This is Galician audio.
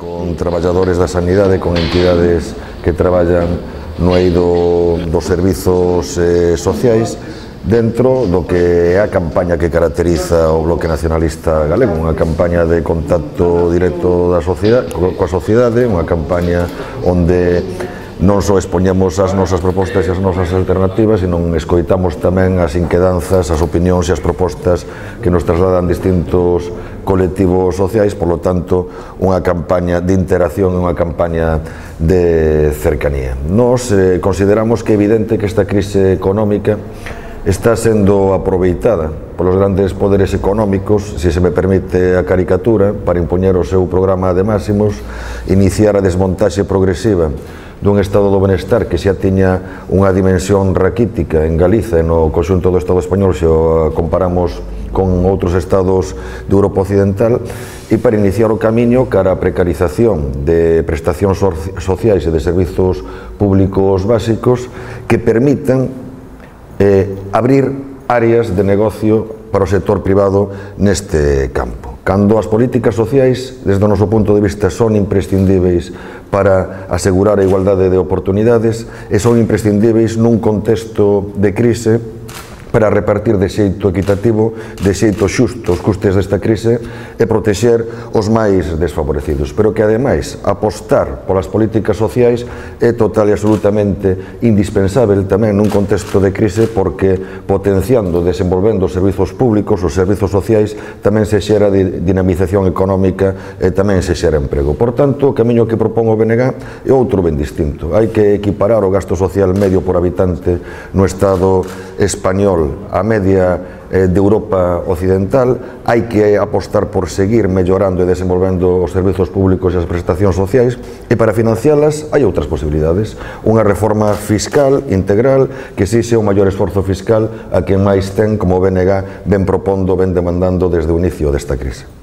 con traballadores da sanidade, con entidades que traballan no eido dos servizos sociais, dentro do que é a campaña que caracteriza o Bloque Nacionalista Galego, unha campaña de contacto directo coa sociedade, unha campaña onde non só expoñemos as nosas propostas e as nosas alternativas, sino escoitamos tamén as inquedanzas, as opinións e as propostas que nos trasladan distintos colectivos sociais, polo tanto, unha campaña de interacción e unha campaña de cercanía. Nos consideramos que é evidente que esta crise económica está sendo aproveitada polos grandes poderes económicos, se me permite a caricatura, para impoñer o seu programa de máximos, iniciar a desmontaxe progresiva dun estado do benestar que xa tiña unha dimensión raquítica en Galiza e no conxunto do Estado español se o comparamos con outros estados de Europa Occidental, e para iniciar o camiño cara a precarización de prestacións sociais e de servizos públicos básicos que permitan abrir áreas de negocio para o sector privado neste campo. Cando as políticas sociais, desde o noso punto de vista, son imprescindíveis para asegurar a igualdade de oportunidades e son imprescindíveis nun contexto de crise para repartir de xeito equitativo, de xeito xusto os custes desta crise e protexer os máis desfavorecidos. Pero que, ademais, apostar polas políticas sociais é total e absolutamente indispensável tamén nun contexto de crise, porque potenciando, desenvolvendo os servizos públicos, os servizos sociais, tamén se xera dinamización económica e tamén se xera emprego. Por tanto, o camiño que propón o BNG é outro ben distinto. Hai que equiparar o gasto social medio por habitante no Estado español a media de Europa Occidental. Hai que apostar por seguir mellorando e desenvolvendo os servizos públicos e as prestacións sociais, e para financialas hai outras posibilidades. Unha reforma fiscal integral que exixe un maior esforzo fiscal a quen máis ten, como o BNG ven propondo, ven demandando desde o inicio desta crise.